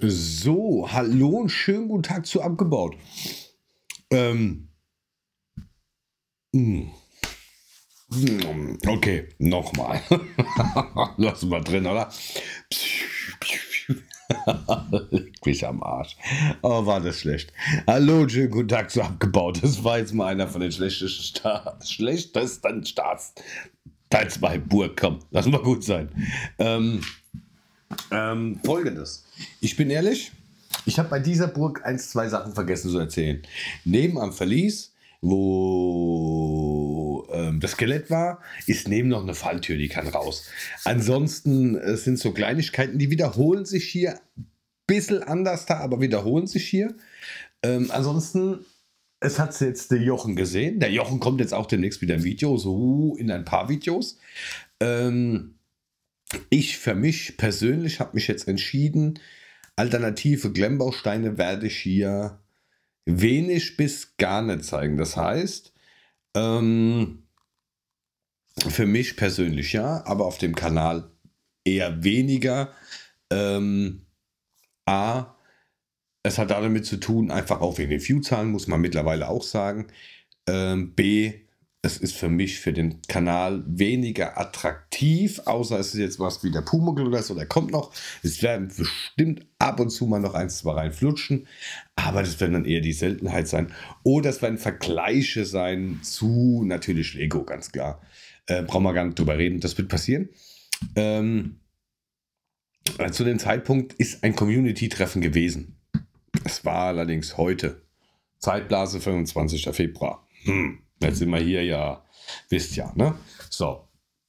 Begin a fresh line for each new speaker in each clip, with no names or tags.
So, hallo und schönen guten Tag zu Abgebaut. Mm, okay, nochmal. Lassen wir drin, oder? Ich bin am Arsch. Oh, war das schlecht. Hallo, schönen guten Tag zu Abgebaut. Das war jetzt mal einer von den schlechtesten Starts. Teil 2, Burg, komm, lass mal gut sein. Folgendes. Ich bin ehrlich, ich habe bei dieser Burg zwei Sachen vergessen zu erzählen. Neben am Verlies, wo das Skelett war, ist neben noch eine Falltür, die kann raus. Ansonsten sind so Kleinigkeiten, die wiederholen sich hier. Bisschen anders da, aber wiederholen sich hier. Ansonsten, es hat jetzt der Jochen gesehen. Der Jochen kommt jetzt auch demnächst wieder im Video, so in ein paar Videos. Ich für mich persönlich habe mich jetzt entschieden, alternative Klemmbausteine werde ich hier wenig bis gar nicht zeigen. Das heißt, für mich persönlich ja, aber auf dem Kanal eher weniger. Es hat damit zu tun, einfach auch wegen den Viewzahlen, muss man mittlerweile auch sagen. B, es ist für mich, für den Kanal weniger attraktiv, außer es ist jetzt was wie der Pumuckl oder so, der kommt noch. Es werden bestimmt ab und zu mal noch 1, 2 reinflutschen, aber das werden dann eher die Seltenheit sein. Oder es werden Vergleiche sein zu natürlich Lego, ganz klar. Brauchen wir gar nicht drüber reden, das wird passieren. Zu dem Zeitpunkt ist ein Community-Treffen gewesen. Es war allerdings heute. Zeitblase 25. Februar. Jetzt sind wir hier, ja, wisst ja, ne? So.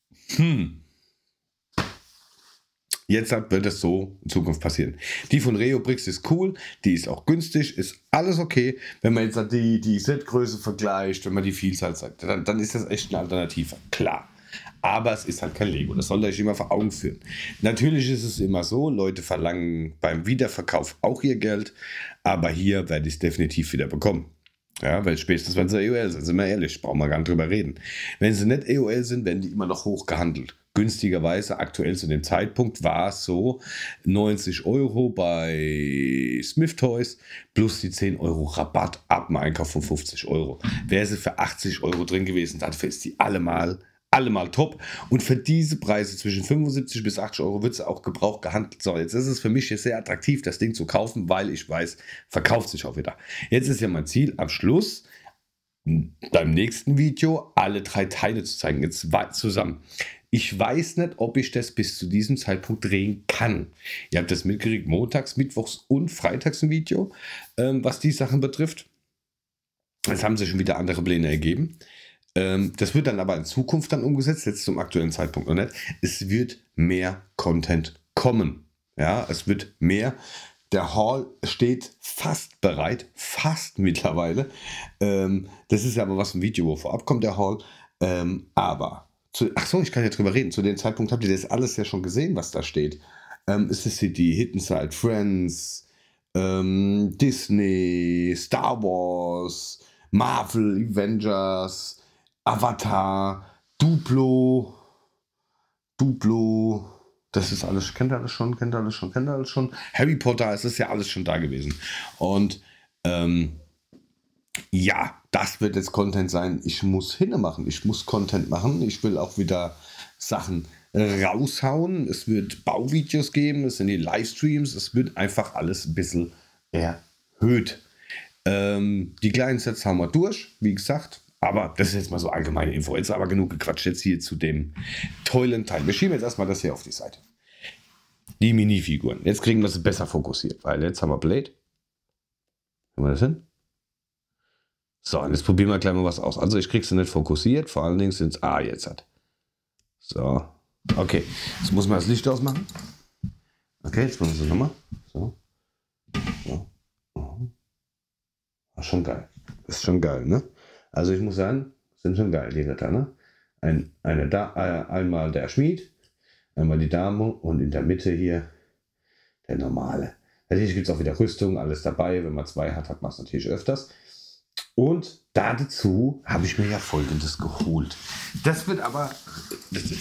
Jetzt wird es so in Zukunft passieren. Die von Reobrix ist cool, die ist auch günstig, ist alles okay. Wenn man jetzt die Setgröße vergleicht, wenn man die Vielzahl sagt, dann ist das echt eine Alternative. Klar. Aber es ist halt kein Lego. Das soll euch immer vor Augen führen. Natürlich ist es immer so, Leute verlangen beim Wiederverkauf auch ihr Geld. Aber hier werde ich es definitiv wieder bekommen. Ja, weil spätestens, wenn sie EOL sind, sind wir ehrlich, brauchen wir gar nicht drüber reden. Wenn sie nicht EOL sind, werden die immer noch hoch gehandelt. Günstigerweise, aktuell zu dem Zeitpunkt, war es so 90 € bei Smith Toys plus die 10 € Rabatt ab dem Einkauf von 50 €. Wäre sie für 80 € drin gewesen, dafür ist die allemal top. Und für diese Preise zwischen 75 bis 80 € wird es auch gebraucht gehandelt. So, jetzt ist es für mich sehr attraktiv, das Ding zu kaufen, weil ich weiß, verkauft sich auch wieder. Jetzt ist ja mein Ziel, am Schluss, beim nächsten Video, alle 3 Teile zu zeigen, jetzt zusammen. Ich weiß nicht, ob ich das bis zu diesem Zeitpunkt drehen kann. Ihr habt das mitgekriegt, montags, mittwochs und freitags ein Video, was die Sachen betrifft. Es haben sich schon wieder andere Pläne ergeben. Das wird dann aber in Zukunft dann umgesetzt, jetzt zum aktuellen Zeitpunkt noch nicht. Es wird mehr Content kommen. Ja, es wird mehr. Der Haul steht fast bereit, fast mittlerweile. Das ist ja aber was ein Video, wo vorab kommt, der Haul. Achso, ich kann ja drüber reden. Zu dem Zeitpunkt habt ihr das alles ja schon gesehen, was da steht. Es ist die Hidden Side Friends, Disney, Star Wars, Marvel, Avengers, Avatar, Duplo, das ist alles, kennt ihr alles schon. Harry Potter, es ist ja alles schon da gewesen. Und ja, das wird jetzt Content sein. Ich muss hinmachen, ich muss Content machen. Ich will auch wieder Sachen raushauen. Es wird Bauvideos geben, es sind die Livestreams. Es wird einfach alles ein bisschen erhöht. Die kleinen Sets haben wir durch, wie gesagt. Aber das ist jetzt mal so allgemeine Info. Jetzt aber genug gequatscht jetzt hier zu dem tollen Teil. Wir schieben jetzt erstmal das hier auf die Seite. Die Minifiguren. Jetzt kriegen wir sie besser fokussiert, weil jetzt haben wir Blade. Kriegen wir das hin? So, und jetzt probieren wir gleich mal was aus. Also ich kriege sie nicht fokussiert, vor allen Dingen sind es... jetzt hat. So, okay. Jetzt muss man das Licht ausmachen. Okay, jetzt machen wir es nochmal. So. Schon geil. Das ist schon geil, ne? Also ich muss sagen, sind schon geil, die Ritter, ne? Einmal der Schmied, einmal die Dame und in der Mitte hier der normale. Natürlich gibt es auch wieder Rüstung, alles dabei. Wenn man 2 hat, hat man es natürlich öfters. Und dazu habe ich mir ja Folgendes geholt. Das wird aber...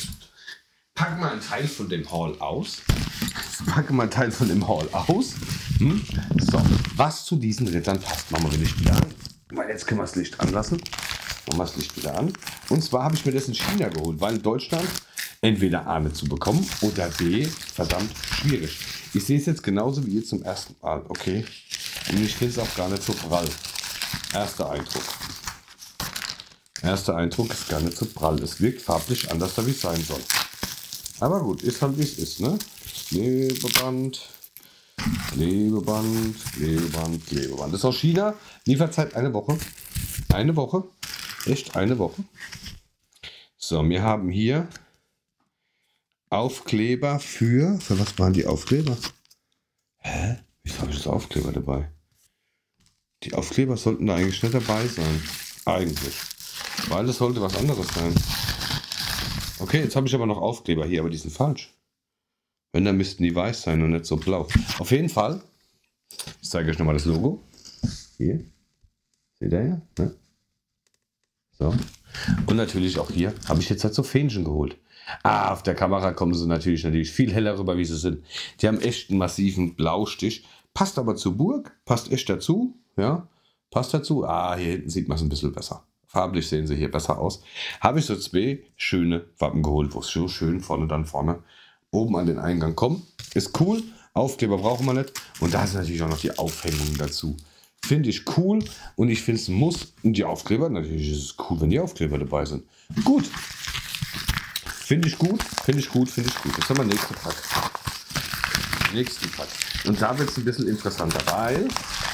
Packen wir einen Teil von dem Haul aus. So, was zu diesen Rittern passt, machen wir das Licht wieder an. Weil jetzt können wir das Licht anlassen. Machen wir das Licht wieder an. Und zwar habe ich mir das in China geholt, weil in Deutschland entweder A nicht zu bekommen oder B verdammt schwierig. Ich sehe es jetzt genauso wie ihr zum ersten Mal, okay? Und ich finde es auch gar nicht so prall. Erster Eindruck. Erster Eindruck ist gar nicht so prall. Es wirkt farblich anders, wie es sein soll. Aber gut, ist halt wie es ist, ne? Klebeband, Klebeband, Klebeband, Klebeband. Das ist aus China. Lieferzeit eine Woche. Eine Woche. Echt eine Woche. So, wir haben hier Aufkleber für was waren die Aufkleber? Hä? Wieso habe ich das Aufkleber dabei? Die Aufkleber sollten da eigentlich nicht dabei sein. Eigentlich. Weil es sollte was anderes sein. Okay, jetzt habe ich aber noch Aufkleber hier, aber die sind falsch. Wenn, dann müssten die weiß sein und nicht so blau. Auf jeden Fall, ich zeige euch nochmal das Logo. Hier. Seht ihr ja? Ne? So. Und natürlich auch hier habe ich jetzt halt so Fähnchen geholt. Auf der Kamera kommen sie natürlich viel heller rüber, wie sie sind. Die haben echt einen massiven Blaustich. Passt aber zur Burg, passt echt dazu. Ja, passt dazu. Hier hinten sieht man es ein bisschen besser. Farblich sehen sie hier besser aus. Habe ich so zwei schöne Wappen geholt, wo es so schön vorne oben an den Eingang kommen. Ist cool. Aufkleber brauchen wir nicht. Und da ist natürlich auch noch die Aufhängung dazu. Finde ich cool und ich finde es ein Muss. Und die Aufkleber, natürlich ist es cool, wenn die Aufkleber dabei sind. Gut. Finde ich gut, finde ich gut, finde ich gut. Jetzt haben wir den nächsten Pack. Nächsten Pack. Und da wird es ein bisschen interessanter, weil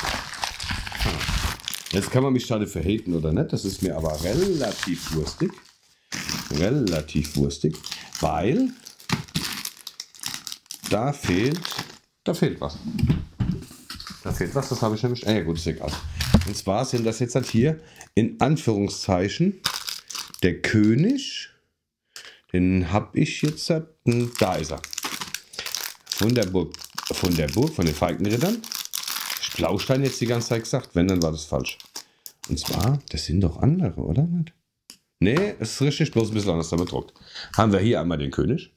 jetzt kann man mich gerade für haten oder nicht. Das ist mir aber relativ wurstig. Relativ wurstig, weil da fehlt was. Da fehlt was, das habe ich nämlich. Ja gut, ist egal. Und zwar sind das jetzt halt hier in Anführungszeichen der König. Den habe ich jetzt, da ist er. Von der Burg, von den Falkenrittern. Ich Blaustein jetzt die ganze Zeit gesagt, wenn, dann war das falsch. Und zwar, das sind doch andere, oder nicht? Nee, es ist richtig, bloß ein bisschen anders da bedruckt. Haben wir hier einmal den König.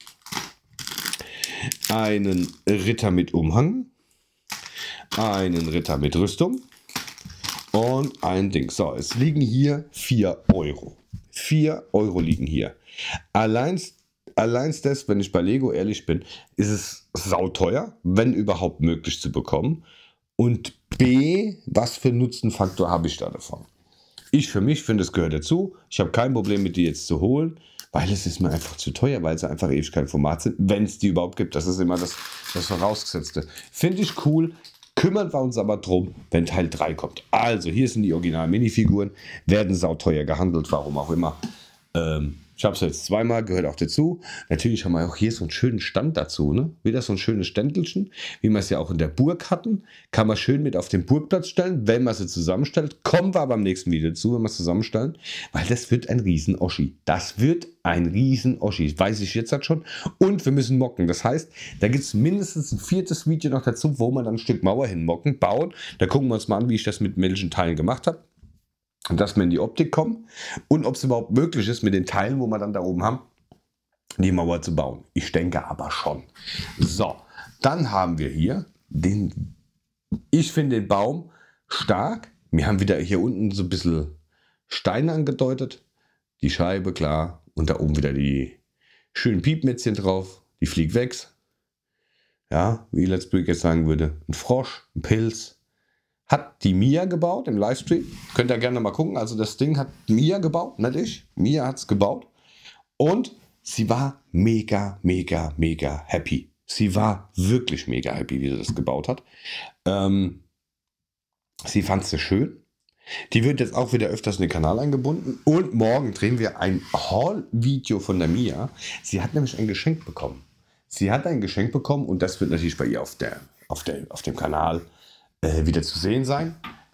Einen Ritter mit Umhang. Einen Ritter mit Rüstung. Und ein Ding. So, es liegen hier 4 Euro. 4 Euro liegen hier. Allein das, wenn ich bei Lego ehrlich bin, ist es sauteuer, wenn überhaupt möglich zu bekommen. Und B, was für einen Nutzenfaktor habe ich da davon? Ich für mich finde, es gehört dazu. Ich habe kein Problem mit die jetzt zu holen, weil es ist mir einfach zu teuer, weil sie einfach ewig kein Format sind, wenn es die überhaupt gibt. Das ist immer das Vorausgesetzte. Finde ich cool. Kümmern wir uns aber drum, wenn Teil 3 kommt. Also, hier sind die originalen Minifiguren, werden sauteuer gehandelt, warum auch immer. Ich habe es jetzt zweimal, gehört auch dazu. Natürlich haben wir auch hier so einen schönen Stand dazu. Ne? Wieder so ein schönes Ständelchen, wie wir es ja auch in der Burg hatten. Kann man schön mit auf den Burgplatz stellen, wenn man sie zusammenstellt. Kommen wir aber im nächsten Video dazu, wenn wir es zusammenstellen. Weil das wird ein Riesen-Oschi. Das wird ein Riesen-Oschi. Das weiß ich jetzt halt schon. Und wir müssen mocken. Das heißt, da gibt es mindestens ein 4. Video noch dazu, wo wir dann ein Stück Mauer hinmocken, bauen. Da gucken wir uns mal an, wie ich das mit welchen Teilen gemacht habe. Und dass wir in die Optik kommen und ob es überhaupt möglich ist, mit den Teilen, wo wir dann da oben haben, die Mauer zu bauen. Ich denke aber schon. So, dann haben wir hier ich finde den Baum stark. Wir haben wieder hier unten so ein bisschen Steine angedeutet. Die Scheibe, klar. Und da oben wieder die schönen Piepmätzchen drauf. Die fliegt weg. Ja, wie Let's Break jetzt sagen würde. Ein Frosch, ein Pilz. Hat die Mia gebaut im Livestream. Könnt ihr gerne mal gucken. Also das Ding hat Mia gebaut, nicht ich. Mia hat es gebaut. Und sie war mega, mega, mega happy. Sie war wirklich mega happy, wie sie das gebaut hat. Sie fand es schön. Die wird jetzt auch wieder öfters in den Kanal eingebunden. Und morgen drehen wir ein Haul-Video von der Mia. Sie hat nämlich ein Geschenk bekommen. Sie hat ein Geschenk bekommen und das wird natürlich bei ihr auf dem Kanal wieder zu sehen sein.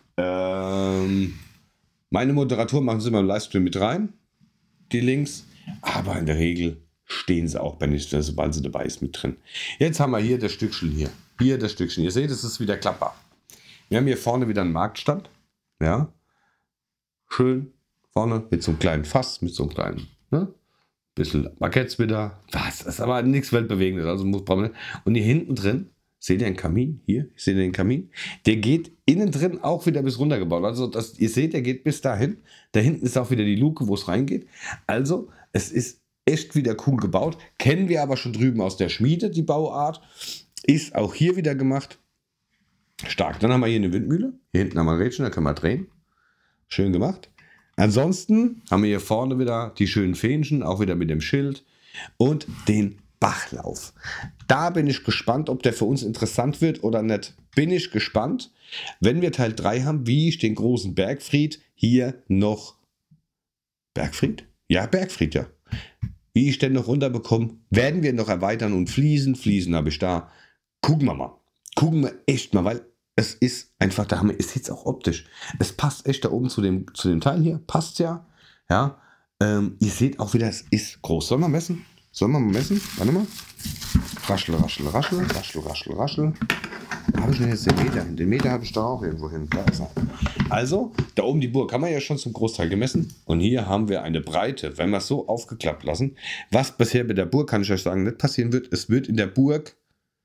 Meine Moderatoren machen sie immer im Livestream mit rein, die Links, aber in der Regel stehen sie auch, sobald sie dabei ist, mit drin. Jetzt haben wir hier das Stückchen hier. Hier das Stückchen. Ihr seht, es ist wieder klappbar. Wir haben hier vorne wieder einen Marktstand. Ja. Schön. Vorne mit so einem kleinen Fass, mit so einem kleinen, ne? Bisschen Marketts wieder. Was? Das ist aber nichts Weltbewegendes. Also brauchen wir nicht. Und hier hinten drin Seht ihr den Kamin? Hier, seht ihr den Kamin? Der geht innen drin auch wieder bis runter gebaut. Also ihr seht, der geht bis dahin. Da hinten ist auch wieder die Luke, wo es reingeht. Also es ist echt wieder cool gebaut. Kennen wir aber schon drüben aus der Schmiede, die Bauart. Ist auch hier wieder gemacht. Stark. Dann haben wir hier eine Windmühle. Hier hinten haben wir ein Rädchen, da können wir drehen. Schön gemacht. Ansonsten haben wir hier vorne wieder die schönen Fähnchen, auch wieder mit dem Schild. Und den Bachlauf. Da bin ich gespannt, ob der für uns interessant wird oder nicht. Bin ich gespannt. Wenn wir Teil 3 haben, wie ich den großen Bergfried hier noch... Bergfried? Ja, Bergfried, ja. Wie ich den noch runterbekomme, werden wir noch erweitern und Fliesen. Fliesen habe ich da. Gucken wir mal. Gucken wir echt mal, weil es ist einfach der Hammer. Es ist jetzt auch optisch. Es passt echt da oben zu dem Teil hier. Passt ja. Ja. Ihr seht auch wieder, es ist groß. Sollen wir messen? Sollen wir mal messen? Warte mal. Raschel, raschel, raschel, raschel, raschel, raschel. Wo habe ich denn jetzt den Meter? Den Meter habe ich da auch irgendwo hin. Da ist er. Also, da oben die Burg haben wir ja schon zum Großteil gemessen. Und hier haben wir eine Breite, wenn wir es so aufgeklappt lassen. Was bisher bei der Burg, kann ich euch sagen, nicht passieren wird. Es wird in der Burg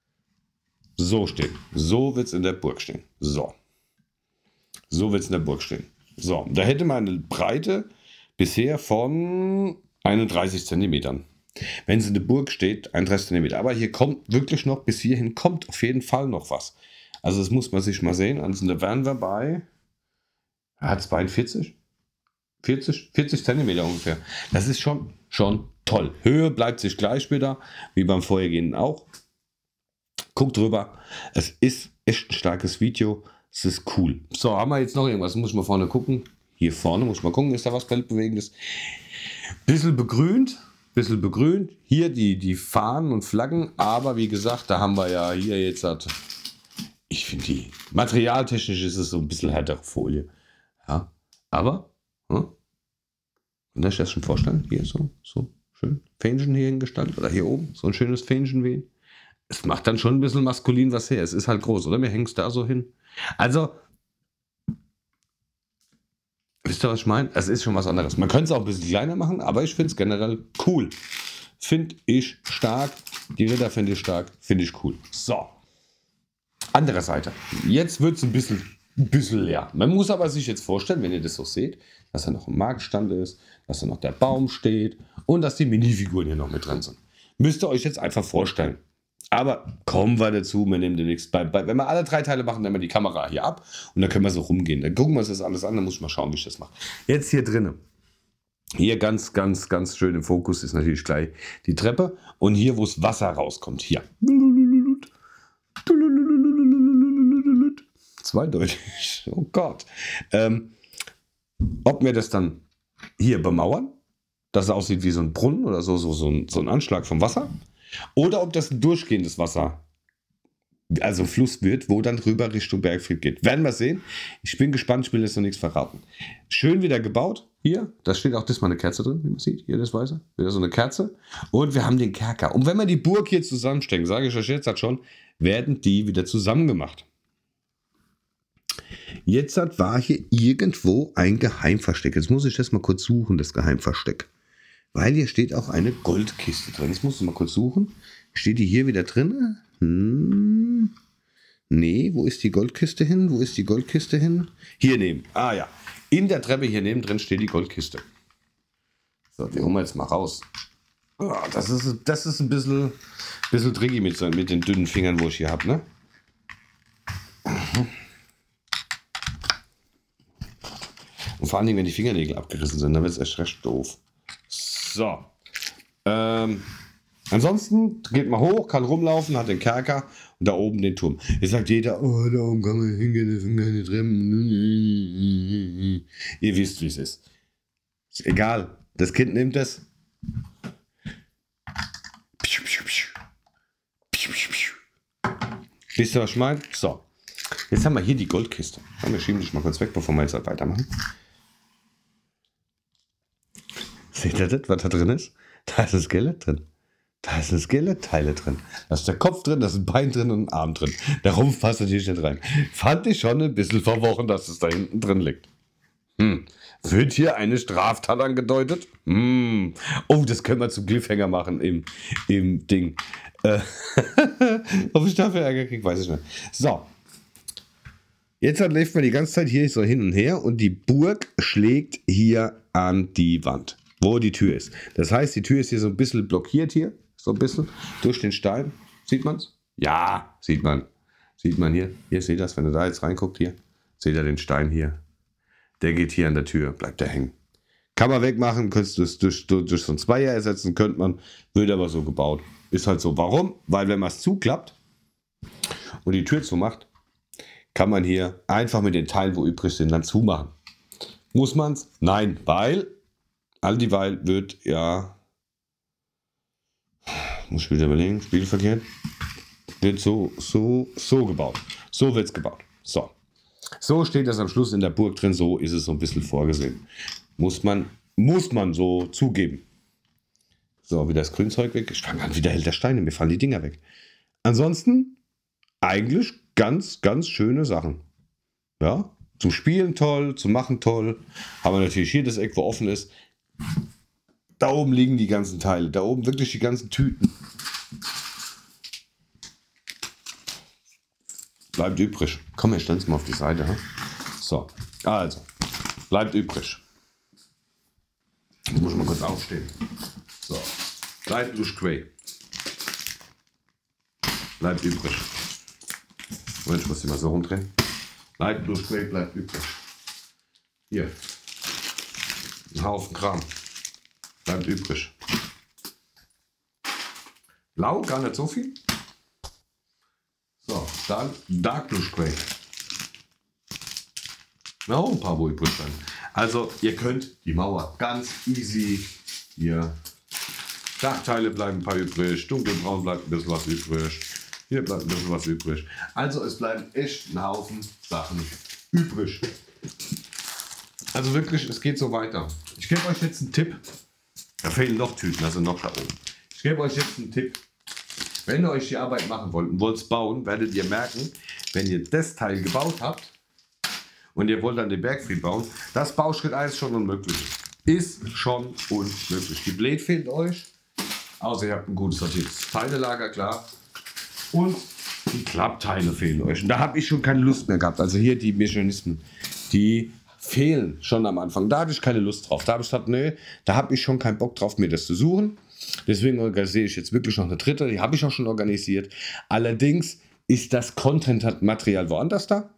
so stehen. So wird es in der Burg stehen. So. So wird es in der Burg stehen. So, da hätte man eine Breite bisher von 31 Zentimetern. Wenn es in der Burg steht, 31 cm. Aber hier kommt wirklich noch, bis hierhin kommt auf jeden Fall noch was. Also das muss man sich mal sehen. Also da wären wir bei, hat es 42? 40 cm ungefähr. Das ist schon toll. Höhe bleibt sich gleich wieder, wie beim vorhergehenden auch. Guckt drüber. Es ist echt ein starkes Video. Es ist cool. So, haben wir jetzt noch irgendwas? Muss ich mal vorne gucken. Hier vorne muss ich mal gucken, ist da was Weltbewegendes. Bisschen begrünt. Hier die Fahnen und Flaggen, aber wie gesagt, da haben wir ja hier jetzt, ich finde die, materialtechnisch ist es so ein bisschen härtere Folie. Ja, aber, könnt ihr euch das schon vorstellen? Hier so schön Fähnchen hier hingestaltet oder hier oben, so ein schönes Fähnchen wehen. Es macht dann schon ein bisschen maskulin was her, es ist halt groß, oder? Wir hängen es da so hin. Also, wisst ihr, was ich meine? Es ist schon was anderes. Man könnte es auch ein bisschen kleiner machen, aber ich finde es generell cool. Finde ich stark. Die Ritter finde ich stark. Finde ich cool. So. Andere Seite. Jetzt wird es ein bisschen leer. Man muss aber sich jetzt vorstellen, wenn ihr das so seht, dass da noch ein Marktstand ist, dass da noch der Baum steht und dass die Minifiguren hier noch mit drin sind. Müsst ihr euch jetzt einfach vorstellen. Aber kommen wir dazu, wir nehmen demnächst, wenn wir alle 3 Teile machen, nehmen wir die Kamera hier ab und dann können wir so rumgehen. Dann gucken wir uns das alles an, dann muss ich mal schauen, wie ich das mache. Jetzt hier drinnen. Hier ganz schön im Fokus ist natürlich gleich die Treppe und hier, wo das Wasser rauskommt, hier. Zweideutig, oh Gott. Ob wir das dann hier bemauern, dass es aussieht wie so ein Brunnen oder so ein Anschlag vom Wasser. Oder ob das ein durchgehendes Wasser, also Fluss wird, wo dann rüber Richtung Bergfried geht. Werden wir sehen. Ich bin gespannt, ich will jetzt noch nichts verraten. Schön wieder gebaut. Hier, da steht auch diesmal eine Kerze drin, wie man sieht. Hier das Weiße. Wieder so eine Kerze. Und wir haben den Kerker. Und wenn wir die Burg hier zusammenstecken, sage ich euch jetzt halt schon, werden die wieder zusammengemacht. Jetzt war hier irgendwo ein Geheimversteck. Jetzt muss ich das mal kurz suchen, das Geheimversteck. Weil hier steht auch eine Goldkiste drin. Jetzt musst du mal kurz suchen. Steht die hier wieder drin? Nee, wo ist die Goldkiste hin? Hier neben. Ah ja. In der Treppe hier neben drin steht die Goldkiste. So, die holen wir jetzt mal raus. Oh, das ist ein bisschen tricky mit den dünnen Fingern, wo ich hier habe, ne? Und vor allen Dingen, wenn die Fingernägel abgerissen sind, dann wird es echt recht doof. So. Ansonsten geht man hoch, kann rumlaufen, hat den Kerker und da oben den Turm. Jetzt sagt jeder, oh, da oben kann man hingehen, das sind keine Treppen. Ihr wisst, wie es ist. Ist egal. Das Kind nimmt es. Wisst ihr, was ich meine? So. Jetzt haben wir hier die Goldkiste. Wir schieben dich mal kurz weg, bevor wir jetzt weitermachen. Seht ihr das, was da drin ist? Da ist ein Skelett drin. Da sind Skelettteile drin. Da ist der Kopf drin, da ist ein Bein drin und ein Arm drin. Der Rumpf passt natürlich nicht rein. Fand ich schon ein bisschen verworren, dass es da hinten drin liegt. Wird hier eine Straftat angedeutet? Oh, das können wir zum Cliffhanger machen im Ding. Ob ich dafür Ärger kriege, weiß ich nicht. So. Jetzt läuft man die ganze Zeit hier so hin und her und die Burg schlägt hier an die Wand, wo die Tür ist. Das heißt, die Tür ist hier so ein bisschen blockiert hier, so ein bisschen durch den Stein. Sieht man's? Ja, sieht man. Sieht man hier. Hier seht ihr das, wenn ihr da jetzt reinguckt hier. Seht ihr den Stein hier? Der geht hier an der Tür, bleibt der hängen. Kann man wegmachen, könntest du es durch so ein Zweier ersetzen, könnte man, wird aber so gebaut. Ist halt so. Warum? Weil wenn man es zuklappt und die Tür zumacht, kann man hier einfach mit den Teilen, wo übrig sind, dann zumachen. Muss man's? Nein, weil all dieweil wird ja, muss ich wieder überlegen, spielverkehrt, wird so gebaut. So wird's gebaut. So steht das am Schluss in der Burg drin, so ist es so ein bisschen vorgesehen. Muss man so zugeben. So, wieder das Grünzeug weg. Ich fange an, wieder hält der Steine, mir fallen die Dinger weg. Ansonsten eigentlich ganz, ganz schöne Sachen. Ja, zum Spielen toll, zum Machen toll. Haben wir natürlich hier das Eck, wo offen ist. Da oben liegen die ganzen Teile. Da oben wirklich die ganzen Tüten. Bleibt übrig. Komm, wir stellen es mal auf die Seite. Hm? So, also, bleibt übrig. Jetzt muss ich mal kurz aufstehen. So, bleibt Luschquay. Bleibt übrig. Moment, ich muss die mal so rumdrehen. Bleibt Luschquay, bleibt übrig. Hier. Ein Haufen Kram. Bleibt übrig. Blau, gar nicht so viel. So, dann Dark Blue Spray. Auch ein paar, wo übrig sind. Also, ihr könnt die Mauer ganz easy hier. Dachteile bleiben ein paar übrig. Dunkelbraun bleibt ein bisschen was übrig. Hier bleibt ein bisschen was übrig. Also, es bleiben echt ein Haufen Sachen übrig. Also wirklich, es geht so weiter. Ich gebe euch jetzt einen Tipp. Da fehlen noch Tüten, also noch da oben. Ich gebe euch jetzt einen Tipp. Wenn ihr euch die Arbeit machen wollt und wollt es bauen, werdet ihr merken, wenn ihr das Teil gebaut habt und ihr wollt dann den Bergfried bauen, das Bauschritt 1 schon unmöglich. Ist schon unmöglich. Die Blade fehlt euch, außer ihr habt ein gutes sortiertes Teilelager, klar. Und die Klappteile fehlen euch. Und da habe ich schon keine Lust mehr gehabt. Also hier die Mechanismen, die fehlen schon am Anfang. Da hatte ich keine Lust drauf. Da habe ich gesagt, nee, da habe ich schon keinen Bock drauf, mir das zu suchen. Deswegen organisiere ich jetzt wirklich noch eine dritte. Die habe ich auch schon organisiert. Allerdings ist das Content-Material woanders da.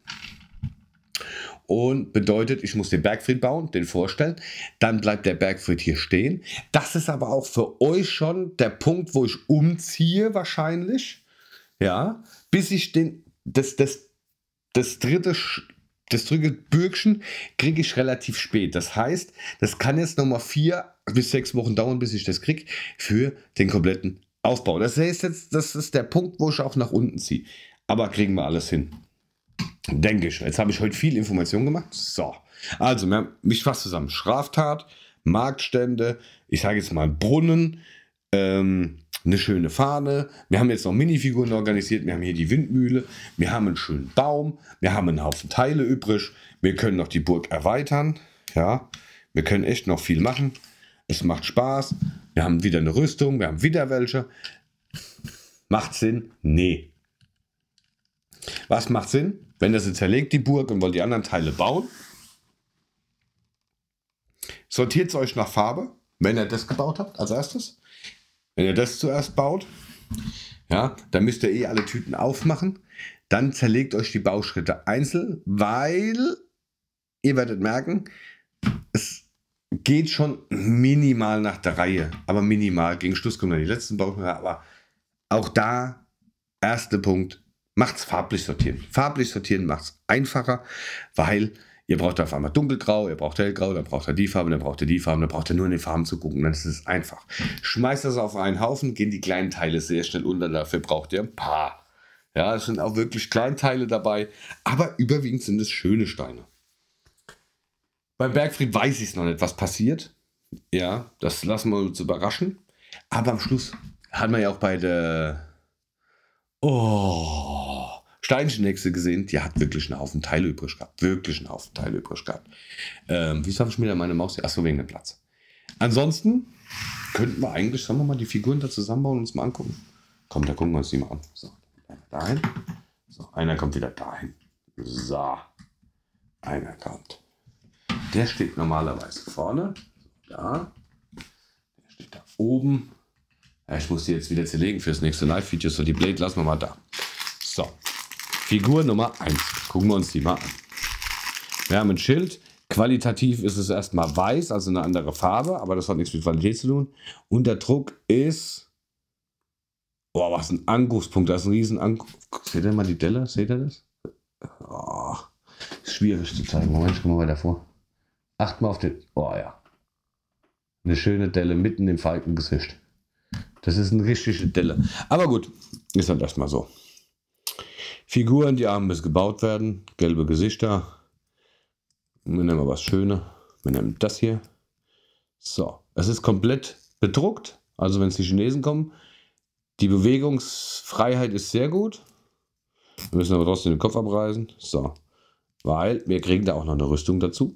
Und bedeutet, ich muss den Bergfried bauen, den vorstellen. Dann bleibt der Bergfried hier stehen. Das ist aber auch für euch schon der Punkt, wo ich umziehe wahrscheinlich. Ja, bis ich das dritte Bürgchen kriege ich relativ spät. Das heißt, das kann jetzt nochmal 4 bis 6 Wochen dauern, bis ich das kriege für den kompletten Aufbau. Das heißt jetzt, das ist der Punkt, wo ich auch nach unten ziehe. Aber kriegen wir alles hin. Denke ich. Jetzt habe ich heute viel Information gemacht. So, also, mich fasst zusammen. Straftat, Marktstände, ich sage jetzt mal Brunnen, eine schöne Fahne. Wir haben jetzt noch Minifiguren organisiert. Wir haben hier die Windmühle. Wir haben einen schönen Baum. Wir haben einen Haufen Teile übrig. Wir können noch die Burg erweitern. Ja, wir können echt noch viel machen. Es macht Spaß. Wir haben wieder eine Rüstung. Wir haben wieder welche. Macht Sinn? Nee. Was macht Sinn? Wenn ihr sie zerlegt, die Burg, und wollt die anderen Teile bauen, sortiert es euch nach Farbe, wenn ihr das gebaut habt als erstes. Wenn ihr das zuerst baut, ja, dann müsst ihr alle Tüten aufmachen. Dann zerlegt euch die Bauschritte einzeln, weil ihr werdet merken, es geht schon minimal nach der Reihe. Aber minimal. Gegen Schluss kommen dann die letzten Bauschritte. Aber auch da, erster Punkt, macht's farblich sortieren. Farblich sortieren macht's einfacher, weil ihr braucht auf einmal dunkelgrau, ihr braucht hellgrau, dann braucht ihr die Farbe, dann braucht ihr die Farbe, dann braucht ihr nur in die Farben zu gucken. Dann ist es einfach. Schmeißt das auf einen Haufen, gehen die kleinen Teile sehr schnell unter. Dafür braucht ihr ein paar. Ja, es sind auch wirklich Kleinteile dabei, aber überwiegend sind es schöne Steine. Beim Bergfried weiß ich es noch nicht, was passiert. Ja, das lassen wir uns überraschen. Aber am Schluss hat man ja auch bei der Steinchenhexe gesehen, die hat wirklich einen Haufen Teile übrig gehabt. Wirklich einen Haufen Teile übrig gehabt. Wieso habe ich mir da meine Maus hier? Achso, wegen dem Platz. Ansonsten könnten wir eigentlich, sagen wir mal, die Figuren da zusammenbauen und uns mal angucken. Komm, da gucken wir uns die mal an. So, dahin. So, einer kommt wieder dahin. So, einer kommt. Der steht normalerweise vorne. Da. Der steht da oben. Ja, ich muss die jetzt wieder zerlegen fürs nächste Live-Video. So, die Blade lassen wir mal da. So, Figur Nummer 1. Gucken wir uns die mal an. Wir haben ein Schild. Qualitativ ist es erstmal weiß, also eine andere Farbe, aber das hat nichts mit Qualität zu tun. Und der Druck ist... Oh, was ein Angriffspunkt. Das ist ein riesen Angriff. Seht ihr mal die Delle? Seht ihr das? Oh, schwierig zu zeigen. Moment, ich komme mal weiter vor. Acht mal auf den... Oh ja. Eine schöne Delle mitten im Falkengesicht. Das ist eine richtige Delle. Aber gut, ist halt erstmal so. Figuren, die Arme müssen gebaut werden. Gelbe Gesichter. Wir nehmen mal was Schönes. Wir nehmen das hier. So, es ist komplett bedruckt. Also wenn es die Chinesen kommen. Die Bewegungsfreiheit ist sehr gut. Wir müssen aber trotzdem den Kopf abreißen. So, weil wir kriegen da auch noch eine Rüstung dazu.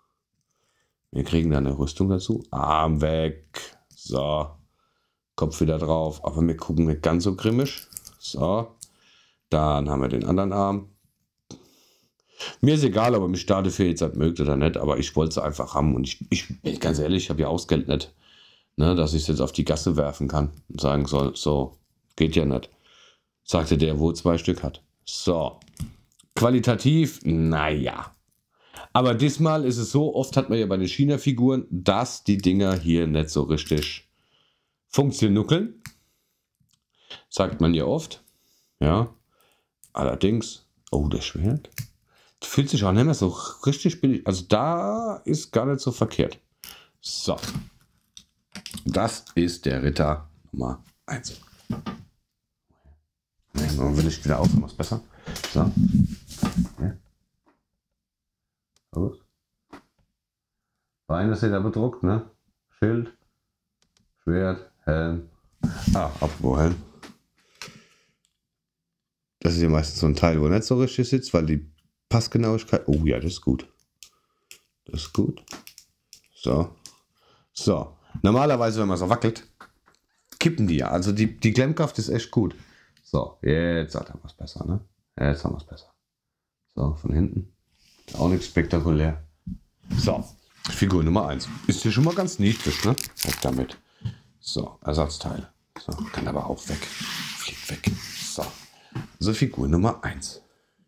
Arm weg. So, Kopf wieder drauf. Aber wir gucken nicht ganz so grimmig. So, dann haben wir den anderen Arm. Mir ist egal, ob er mich dafür jetzt halt mögt oder nicht, aber ich wollte es einfach haben. Und ich ganz ehrlich, ich habe ja auch das Geld nicht, ne, dass ich es jetzt auf die Gasse werfen kann und sagen soll, so, geht ja nicht. Sagte der, wo 2 Stück hat. So, qualitativ, naja. Aber diesmal ist es so, oft hat man ja bei den China-Figuren, dass die Dinger hier nicht so richtig funktionieren. Sagt man ja oft. Ja, allerdings, oh, das Schwert. Fühlt sich auch nicht mehr so richtig billig. Also da ist gar nicht so verkehrt. So. Das ist der Ritter Nummer 1. Dann will ich wieder aufmachen, was besser. So. Ja. Los. Beine sind da bedruckt, ne? Schild, Schwert, Helm. Apropos Helm. Das ist ja meistens so ein Teil, wo nicht so richtig sitzt, weil die Passgenauigkeit. Oh ja, das ist gut. Das ist gut. So. So. Normalerweise, wenn man so wackelt, kippen die ja. Also die Klemmkraft ist echt gut. So, jetzt haben wir es besser, ne? Jetzt haben wir es besser. So, von hinten. Auch nichts spektakulär. So, Figur Nummer 1. Ist hier schon mal ganz niedlich, ne? Weg damit. So, Ersatzteile. So, kann aber auch weg. Fliegt weg. So. Also Figur Nummer 1.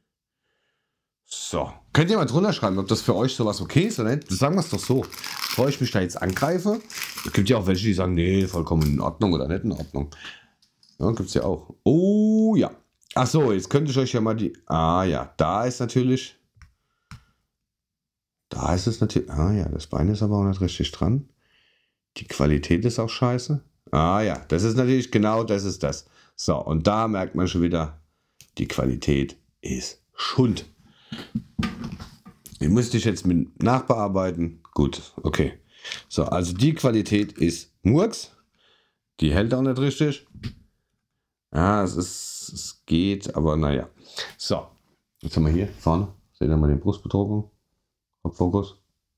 So, könnt ihr mal drunter schreiben, ob das für euch sowas okay ist oder nicht? Sagen wir es doch so. Bevor ich mich da jetzt angreife, es gibt ja auch welche, die sagen, nee, vollkommen in Ordnung oder nicht in Ordnung. Ja, gibt es ja auch. Oh ja. Ach so, jetzt könnte ich euch ja mal die... Ah ja, da ist natürlich... Da ist es natürlich... Ah ja, das Bein ist aber auch nicht richtig dran. Die Qualität ist auch scheiße. Ah ja, das ist natürlich genau das ist das. So, und da merkt man schon wieder, die Qualität ist Schund. Die müsste ich jetzt mit nachbearbeiten. Gut, okay. So, also die Qualität ist Murks. Die hält auch nicht richtig. Ja, es geht, aber naja. So, jetzt haben wir hier vorne. Seht ihr mal die Brustbedruckung? Hauptfokus.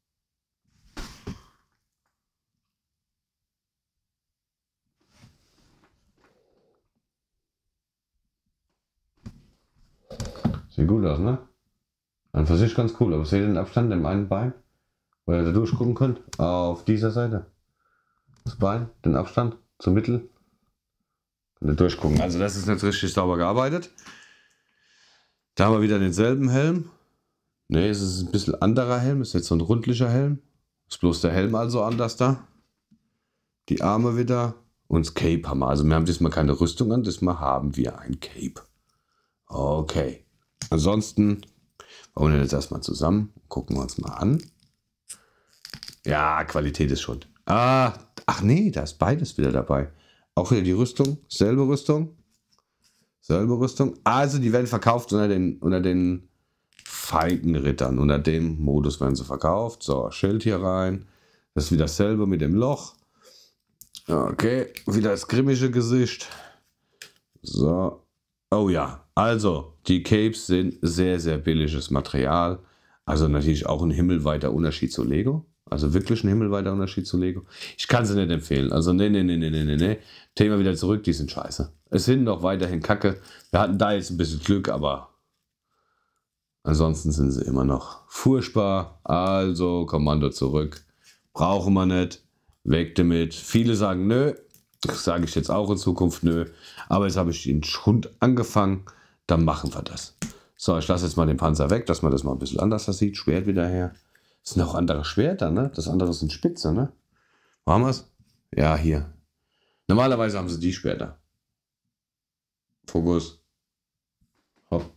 Sieht gut aus, ne? An für sich ganz cool, aber seht ihr den Abstand im einen Bein, wo ihr da durchgucken könnt? Auf dieser Seite. Das Bein, den Abstand zur Mittel. Könnt ihr durchgucken. Also das ist nicht richtig sauber gearbeitet. Da haben wir wieder denselben Helm. Ne, es ist ein bisschen anderer Helm. Ist jetzt so ein rundlicher Helm. Ist bloß der Helm also anders da. Die Arme wieder. Und das Cape haben wir. Also wir haben diesmal keine Rüstung an. Diesmal haben wir ein Cape. Okay. Ansonsten bauen wir jetzt erstmal zusammen. Gucken wir uns mal an. Ja, Qualität ist schon. Ach nee, da ist beides wieder dabei. Auch wieder die Rüstung. Selbe Rüstung. Selbe Rüstung. Also die werden verkauft unter den Falkenrittern. Unter dem Modus werden sie verkauft. So, Schild hier rein. Das ist wieder dasselbe mit dem Loch. Okay, wieder das grimmige Gesicht. So, Oh ja, also die Capes sind sehr, sehr billiges Material. Also natürlich auch ein himmelweiter Unterschied zu Lego. Also wirklich ein himmelweiter Unterschied zu Lego. Ich kann sie nicht empfehlen. Also nee. Thema wieder zurück, die sind scheiße. Es sind noch weiterhin Kacke. Wir hatten da jetzt ein bisschen Glück, aber ansonsten sind sie immer noch furchtbar. Also Kommando zurück. Brauchen wir nicht. Weg damit. Viele sagen nö. Das sage ich jetzt auch in Zukunft nö. Aber jetzt habe ich den Schund angefangen. Dann machen wir das. So, ich lasse jetzt mal den Panzer weg, dass man das mal ein bisschen anders sieht. Schwert wieder her. Das sind auch andere Schwerter, ne? Das andere sind Spitze, ne? Wo haben wir es? Ja, hier. Normalerweise haben sie die Schwerter. Fokus. Hopp.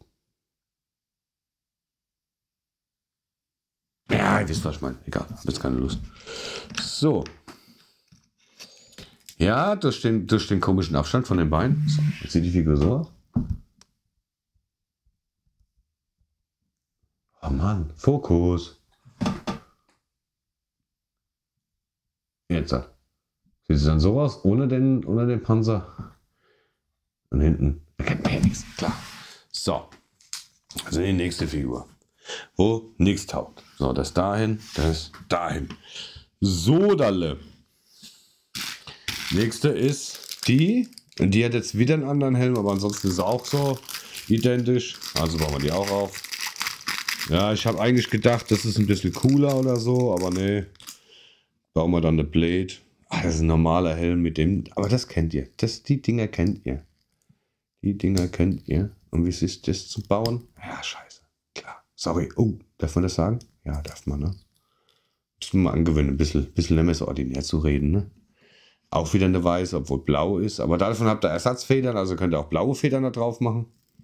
Ja, ihr wisst, was ich meine. Egal, hab jetzt keine Lust. So. Ja, durch den komischen Abstand von den Beinen. So, jetzt sieht die Figur so aus. Oh Mann, Fokus. Jetzt. Sieht es dann so aus, ohne den Panzer. Und hinten erkennt man ja nichts, klar. So. Also die nächste Figur. Wo nichts taugt. So, das dahin, das dahin. So, Dalle. Nächste ist die. Und die hat jetzt wieder einen anderen Helm, aber ansonsten ist sie auch so identisch. Also bauen wir die auch auf. Ja, ich habe eigentlich gedacht, das ist ein bisschen cooler oder so, aber nee. Bauen wir dann eine Blade. Ach, das ist ein normaler Helm mit dem. Aber das kennt ihr. Die Dinger kennt ihr. Die Dinger kennt ihr. Und wie ist das zu bauen? Ja, scheiße. Klar. Sorry. Oh, darf man das sagen? Ja, darf man, ne? Müssen wir mal angewöhnen, ein bisschen nicht mehr so ordinär zu reden, ne? Auch wieder eine weiße, obwohl blau ist. Aber davon habt ihr Ersatzfedern, also könnt ihr auch blaue Federn da drauf machen.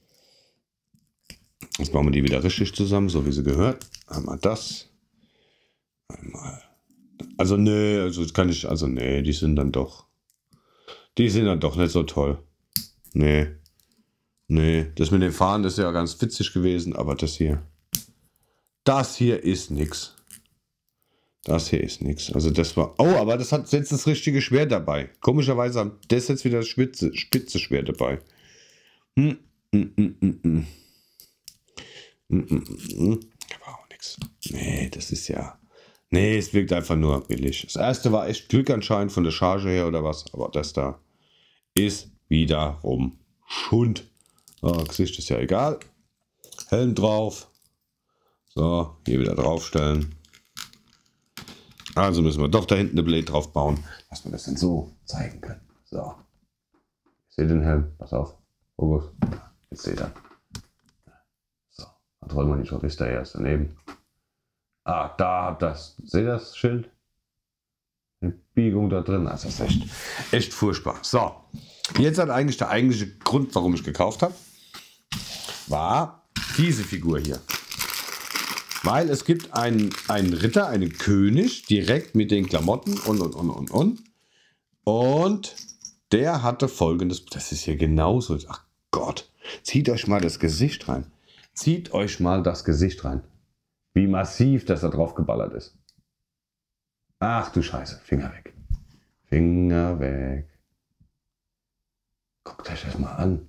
Jetzt bauen wir die wieder richtig zusammen, so wie sie gehört. Einmal das. Einmal. Also nee, die sind dann doch. Die sind dann doch nicht so toll. Nee. Nee, das mit den Fahnen ist ja ganz witzig gewesen, aber das hier ist nix. Das hier ist nix. Also das war. Oh, aber das hat jetzt das richtige Schwert dabei. Komischerweise hat das jetzt wieder das spitze Schwert dabei. Aber auch nix. Nee, das ist ja. Nee, es wirkt einfach nur billig. Das erste war echt Glück anscheinend von der Charge her oder was, aber das da ist wiederum Schund. So, Gesicht ist ja egal. Helm drauf. So, hier wieder draufstellen. Also müssen wir doch da hinten eine Blade drauf bauen, dass wir das dann so zeigen können. So. Ich sehe den Helm. Pass auf. Fokus. Jetzt seht ihr. So. Dann rollen wir die Torista erst daneben. Ah, da habt ihr das. Seht ihr das Schild? Eine Biegung da drin. Das ist echt furchtbar. So. Jetzt hat eigentlich der eigentliche Grund, warum ich gekauft habe, war diese Figur hier. Weil es gibt einen Ritter, einen König, direkt mit den Klamotten und der hatte folgendes, das ist hier genauso, ach Gott, zieht euch mal das Gesicht rein. Zieht euch mal das Gesicht rein. Wie massiv das da drauf geballert ist. Ach du Scheiße, Finger weg. Finger weg. Guckt euch das mal an.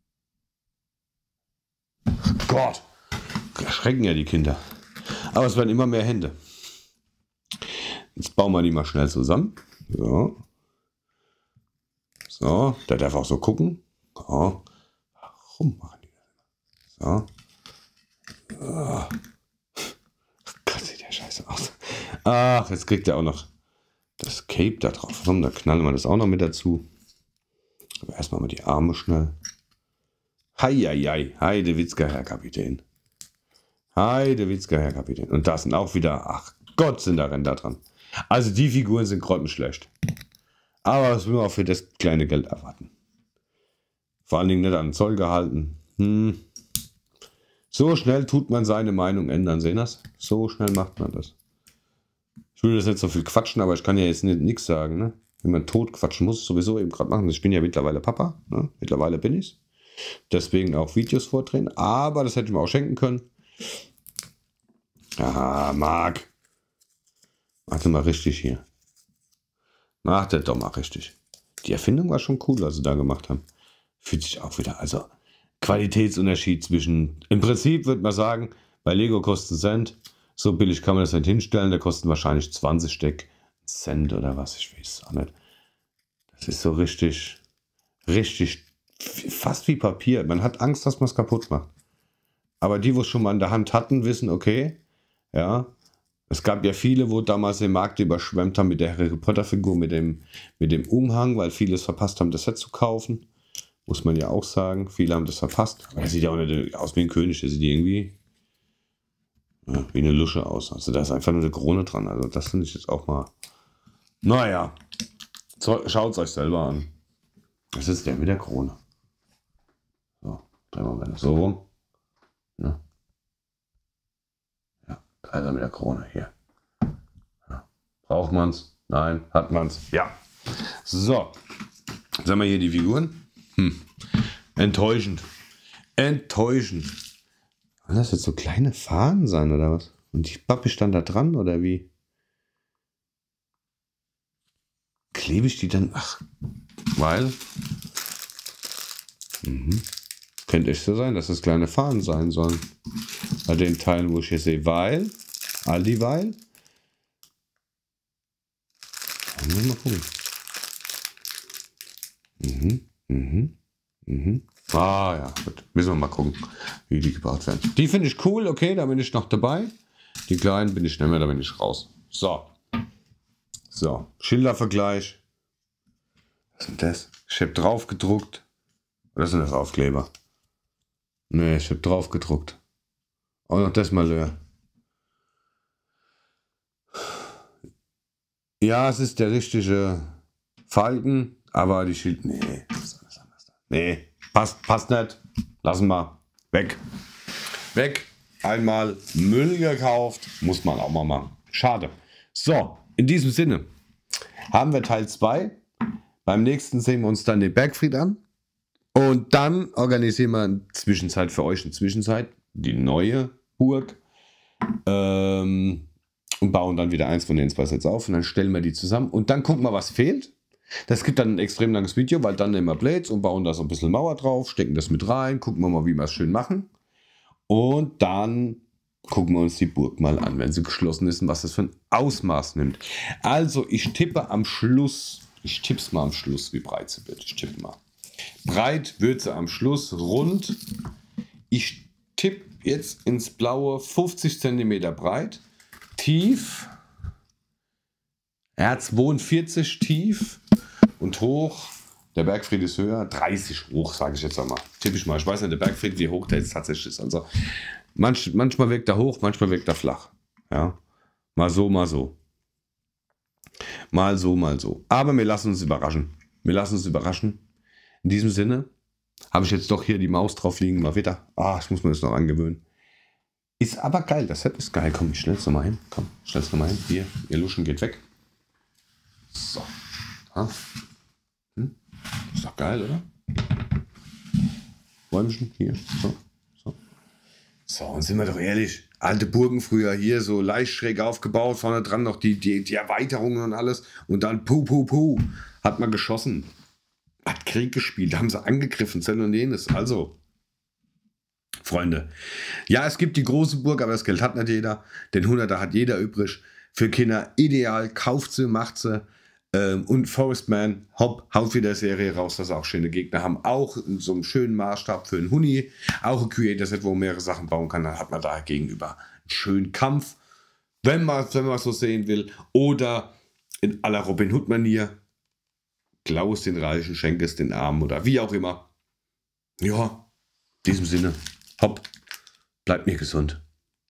Ach Gott, erschrecken ja die Kinder. Aber es werden immer mehr Hände. Jetzt bauen wir die mal schnell zusammen. So. So, der darf auch so gucken. So. Warum machen die das? So. Oh. Gott, sieht der scheiße aus. Ach, jetzt kriegt er auch noch das Cape da drauf. Da knallen wir das auch noch mit dazu. Aber erstmal mal die Arme schnell. Heieiei, Heidewitzka, Herr Kapitän. Heidewitzka, Herr Kapitän. Und da sind auch wieder, ach Gott, sind da Ränder dran. Also die Figuren sind grottenschlecht. Aber was will man auch für das kleine Geld erwarten? Vor allen Dingen nicht an den Zoll gehalten. So schnell tut man seine Meinung ändern, sehen das? So schnell macht man das. Ich will jetzt nicht so viel quatschen, aber ich kann ja jetzt nichts sagen. Ne? Wenn man tot quatschen muss, sowieso eben gerade machen. Ich bin ja mittlerweile Papa. Ne? Mittlerweile bin ich's. Deswegen auch Videos vordrehen. Aber das hätte ich mir auch schenken können. Ah, Marc. Warte mal richtig hier. Mach das doch mal richtig. Die Erfindung war schon cool, was sie da gemacht haben. Fühlt sich auch wieder, also Qualitätsunterschied zwischen, im Prinzip würde man sagen, bei Lego kosten Cent, so billig kann man das nicht hinstellen, da kosten wahrscheinlich 20 Stück Cent oder was, ich weiß auch nicht. Das ist so richtig, fast wie Papier. Man hat Angst, dass man es kaputt macht. Aber die, wo es schon mal in der Hand hatten, wissen, okay, ja, es gab ja viele, wo damals den Markt überschwemmt haben mit der Harry Potter Figur, mit dem Umhang, weil viele es verpasst haben, das Set zu kaufen. Muss man ja auch sagen. Viele haben das verpasst. Aber er sieht ja auch nicht aus wie ein König. Der sieht irgendwie wie eine Lusche aus. Also da ist einfach nur eine Krone dran. Also das finde ich jetzt auch mal... Naja. Schaut es euch selber an. Das ist der mit der Krone. So, drehen wir mal so rum. Ja. Ja, da ist er mit der Krone. Hier. Ja. Braucht man es? Nein. Hat man es? Ja. So. Jetzt haben wir hier die Figuren. Enttäuschend. Enttäuschend. Sollen das jetzt so kleine Fahnen sein oder was? Und die Pappe stand da dran oder wie? Klebe ich die dann? Ach, weil? Könnte echt so sein, dass das kleine Fahnen sein sollen. Bei den Teilen, wo ich hier sehe, weil. All dieweil. Mal gucken. Ah ja, gut. Müssen wir mal gucken, wie die gebaut werden. Die finde ich cool, okay, da bin ich noch dabei. Die kleinen bin ich nicht mehr, da bin ich raus. So. So, Schildervergleich. Was ist das? Ich habe drauf gedruckt. Oder sind das Aufkleber? Ne, ich habe drauf gedruckt. Auch noch das Malheur. Ja, es ist der richtige Falken, aber die Schild... Nee, das ist alles anders. Nee, passt nicht. Lassen wir. Weg. Weg. Einmal Müll gekauft. Muss man auch mal machen. Schade. So, in diesem Sinne haben wir Teil 2. Beim nächsten sehen wir uns dann den Bergfried an. Und dann organisieren wir eine Zwischenzeit für euch. Eine Zwischenzeit. Die neue Burg. Und bauen dann wieder eins von den zwei Sets auf. Und dann stellen wir die zusammen. Und dann gucken wir, was fehlt. Das gibt dann ein extrem langes Video, weil dann nehmen wir Blades und bauen da so ein bisschen Mauer drauf, stecken das mit rein, gucken wir mal, wie wir es schön machen. Und dann gucken wir uns die Burg mal an, wenn sie geschlossen ist und was das für ein Ausmaß nimmt. Also ich tippe am Schluss, ich tipp's mal am Schluss, wie breit sie wird. Ich tippe mal. Breit wird sie am Schluss rund. Ich tippe jetzt ins Blaue 50 cm breit. Tief. Er hat 42 tief und hoch. Der Bergfried ist höher. 30 hoch, sage ich jetzt einmal. Tippe ich mal. Ich weiß nicht, der Bergfried, wie hoch der jetzt tatsächlich ist. Also manchmal wirkt er hoch, manchmal wirkt er flach. Ja. Mal so, mal so. Mal so, mal so. Aber wir lassen uns überraschen. Wir lassen uns überraschen. In diesem Sinne habe ich jetzt doch hier die Maus drauf liegen. Mal wieder. Ah, ich muss mir das noch angewöhnen. Ist aber geil. Das Set ist geil. Komm, ich stell's noch mal hin. Komm, ich stell's noch mal hin. Hier, ihr Luschen geht weg. So. Ja. Ist doch geil, oder? Räumchen hier. So, und sind wir doch ehrlich. Alte Burgen früher hier so leicht schräg aufgebaut. Vorne dran noch die Erweiterungen und alles. Und dann hat man geschossen. Hat Krieg gespielt. Haben sie angegriffen. Zell und jenes. Also, Freunde. Ja, es gibt die große Burg, aber das Geld hat nicht jeder. Den 100er hat jeder übrig. Für Kinder ideal. Kauft sie, macht sie. Und Forestman haut wieder Serie raus, dass sie auch schöne Gegner haben. Auch in so einem schönen Maßstab für einen Huni. Auch ein Creator-Set, wo man mehrere Sachen bauen kann. Dann hat man da gegenüber einen schönen Kampf. Wenn man so sehen will. Oder in aller Robin Hood-Manier. Klau es den Reichen, schenke es den Armen oder wie auch immer. Ja, in diesem Sinne. Hopp. Bleibt mir gesund.